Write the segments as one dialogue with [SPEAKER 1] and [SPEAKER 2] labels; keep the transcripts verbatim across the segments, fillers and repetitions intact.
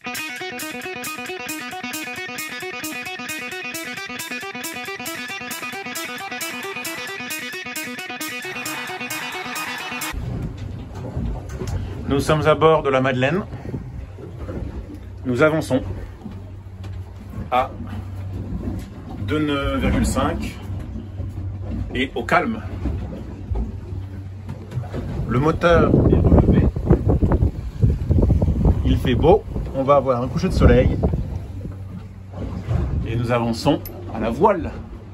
[SPEAKER 1] Nous sommes à bord de la Madeleine. Nous avançons à deux nœuds virgule cinq et au calme. Le moteur est relevé. Il fait beau. On va avoir un coucher de soleil. Et nous avançons à la voile.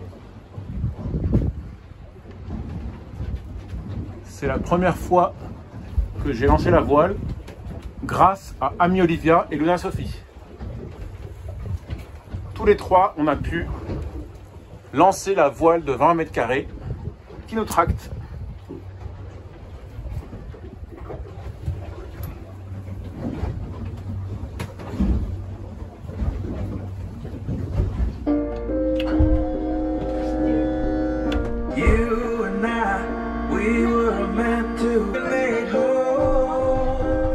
[SPEAKER 1] C'est la première fois que j'ai lancé la voile grâce à Amy Olivia et Luna Sophie. Tous les trois, on a pu lancer la voile de vingt mètres carrés qui nous tracte.
[SPEAKER 2] You and I, we were meant to be made whole.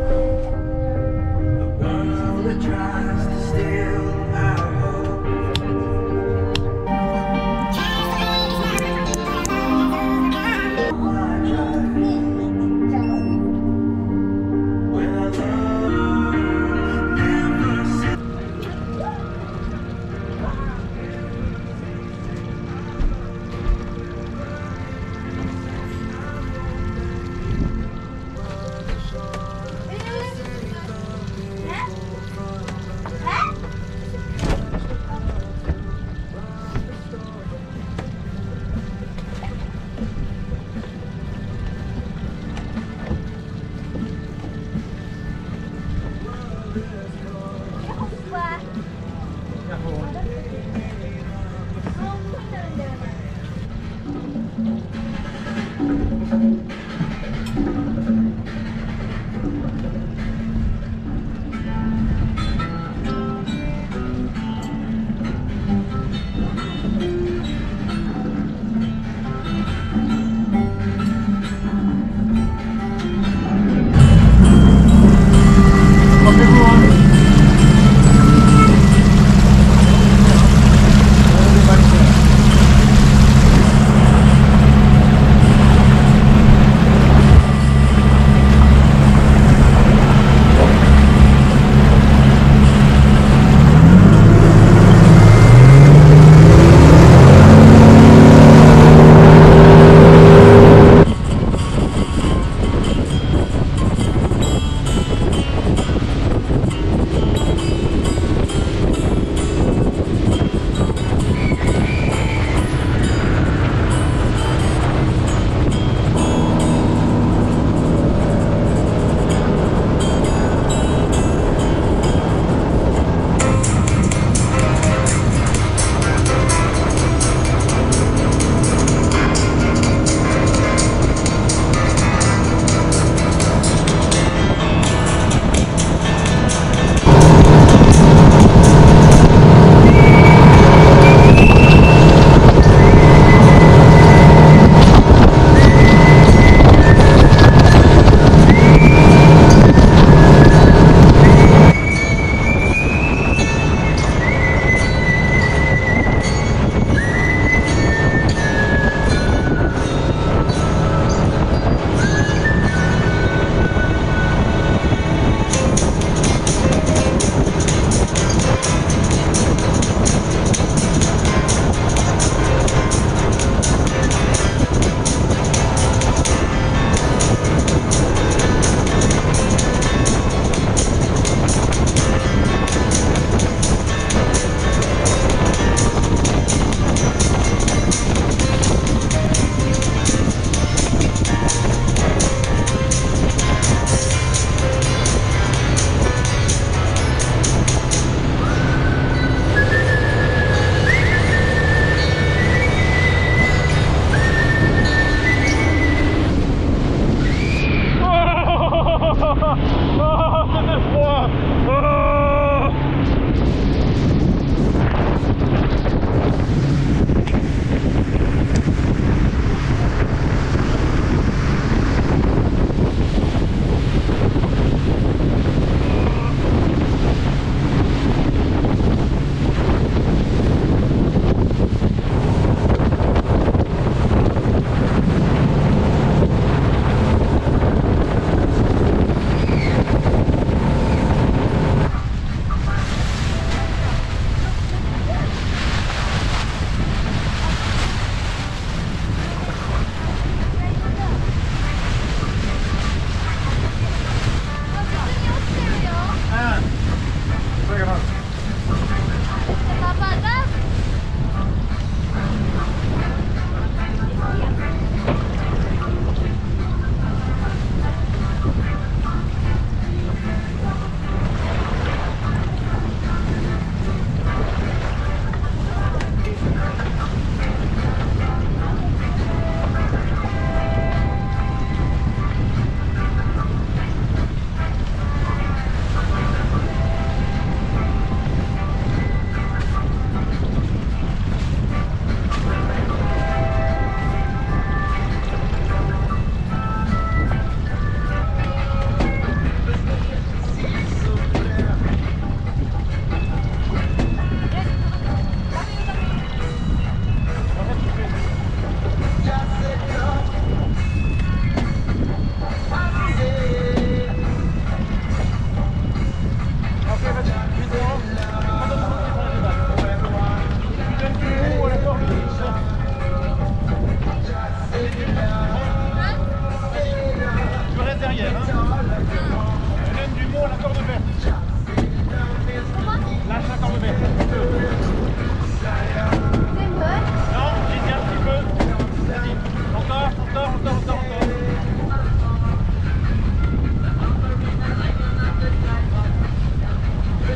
[SPEAKER 2] The world that tries to steal our hope. When I love never said.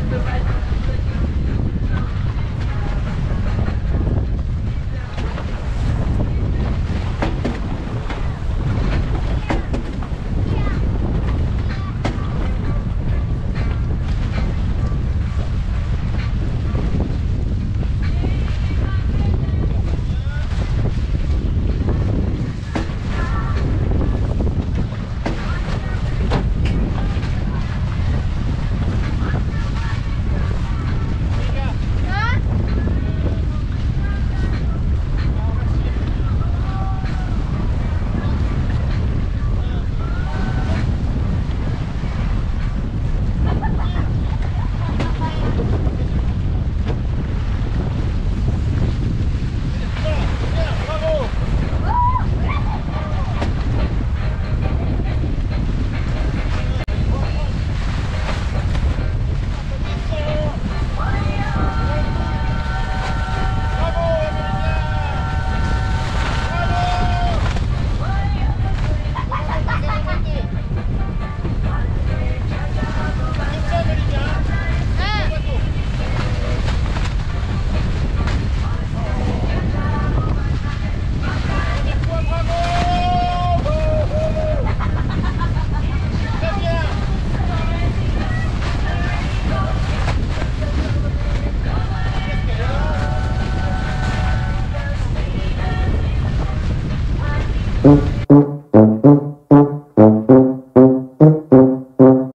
[SPEAKER 3] peut pas.